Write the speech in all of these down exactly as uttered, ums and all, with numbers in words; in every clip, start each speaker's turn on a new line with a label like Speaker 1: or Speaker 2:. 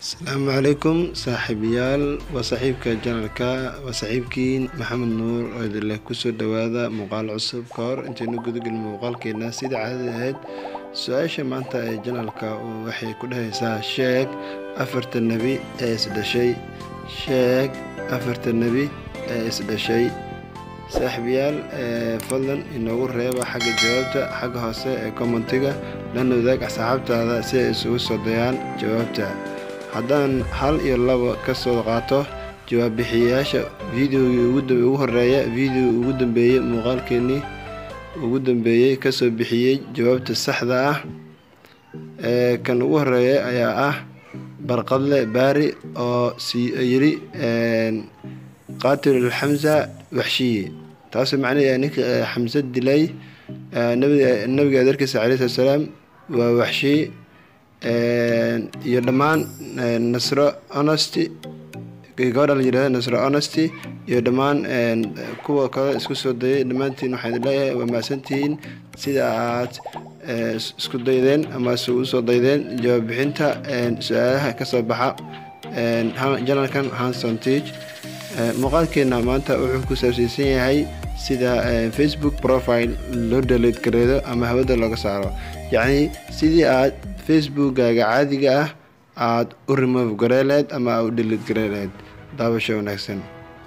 Speaker 1: السلام عليكم صاحبيال وصاحبك جنرالكا وصاحبكين محمد نور oo idin leh kusoo dhawaada muuqaal cusub kahor intaynu gudagalin muuqaalkeena sida caadada ahayd su'aasha maanta ee janalka waxay ku dhahaysaa sheeg afarta nabi ee isdhashay sheeg afarta nabi ee isdhashay saaxiibayaal fadlan inoogu reeba xagga jawaabta xagga hoose ee commentiga lana wadaag asxaabtaada si ay isugu soo dayaan jawaabta haddaan hal iyo laba ka soo qaato jawaab bixiyayaasha videogii ugu horeeya video ugu dambeeyay muuqaalkeennii ugu dambeeyay ka soo bixiyay jawaabta saxda ah ee kan ugu horeeya ayaa ah barqadle baari oo si yiri qaatil xamza waxshiye taasoo macnaheedu ninka xamza dilay nabiga nabiga adeerkiisa calayhi salaam waa waxshiye iyo dhammaan nasro honesty gabadha la yiraahdo nasro honesty iyo dhammaan kuwa kale isku soo dayay dhammaantiin waxaan leeyahay waa mahadsantihiin sida aad isku daydeen ama isugu soo daydeen jawaab bixinta su'aalaha ka soo baxa janalkan Hanson Teach muuqaalkeena maanta wuxuu ku saabsan yahay sida Facebook profile loo delete gareeyo ama hawada looga saaro yacni sidii aad Facebook-gaaga caadiga ah aad u remove gareeleed ama u delete gareeleed daawasho wanaagsan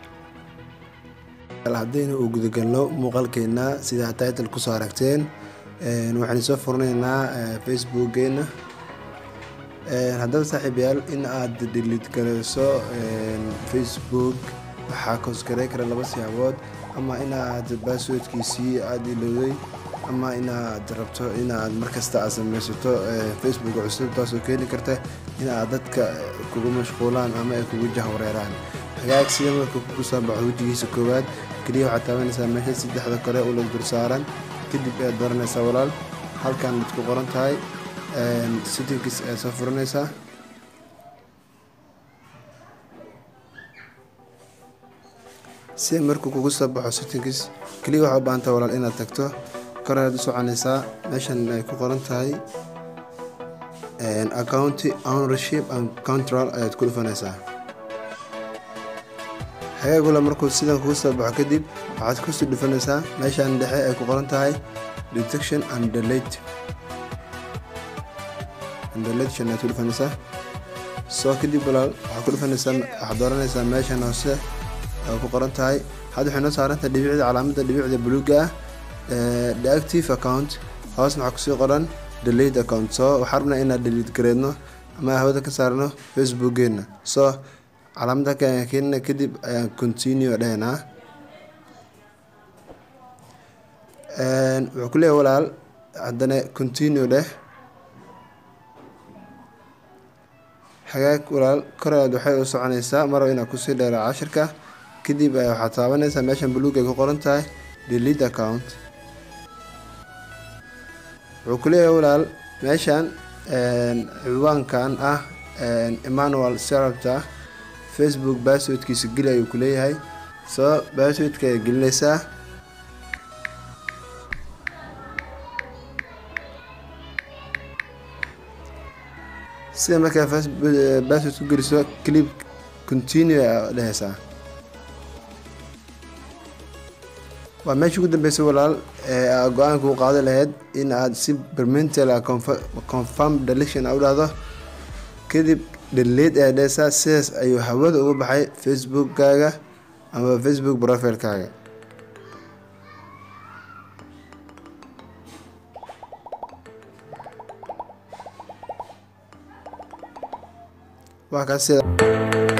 Speaker 1: haddaynu u gudagalno muuqaalkeena sida title ku soo aragteen waxaan soo furnaynaa Facebook-geena haddaba saaxiibayaal in aad delete gareyso Facebook waxaa koosgaray kara laba siyaabood ama in aad passwordkiisii aad ilowday ama in aad rabto in aad markasta aad samaysato Facebook cusub taasoo keeni karta in aad dadka kugu mashquulaan ama ay kugu jahwareeraan hagaag sida marka ku soo baxo wajigiisa koowaad kaliya waxaad taabanaysaa meesha saddexda kore oo la dul saaran kadib aad baranaysaa walaal halkan mid ku qoran tahay settings aad soo furanaysaa si markuu kugu soo baxo settings kaliya waxaad u baahan tahay walaal inaad tagto karaad u soconaysaa meeshan ay ku qoran tahay account ownership and control ayaad ku dhufanaysaa hagaagula markuu sidan kugu soo baxo kadib waxaad kusoo dhufanaysaa meeshan dhexe ay ku qoran tahay detection and delete and deletion ayaad ku dhufanaysaa soo kadib walaal waxaad ku dhufanaysaa waxaad dooranaysaa meeshan hoose ay ku qoran tahay hadda waxay noo saarantahay dhibicda calaamadda dhibicda buluuga ah deactive account hoosna waxaa kusii qoran delete account soo waxaa rabnaa inaad delete gareedno ama hawada ka saarno Facebook-geena soo calaamada keenna kadib ayaan continue dhahaynaa wuxuu ku leeyahay walaal haddana continue dheh hagaag walaal koraad waxay u soconaysaa marwa inaad kusii dheeraa cashirka kadib waxaad taabanaysaa meeshan buluuga ay ku qoran tahay delete account wuxuu ku leeyahay walaal meeshan ciwaankan ah Emmanuel Serapta Facebook passwordkiisa geli ayuu ku leeyahay soo passwordka ay gelinaysaa sida markaa password ku geliso clip continue dhehaysaa waa meesha ugu dambeysay walaal ee go-aanka u qaadi lahayd in aad si permanent confirm deletion u dhahdo kadib delete ee dhehaysaa sidaas ayuu hawada uga baxay Facebook-gaaga ama Facebook profile-kaaga waa kaas sida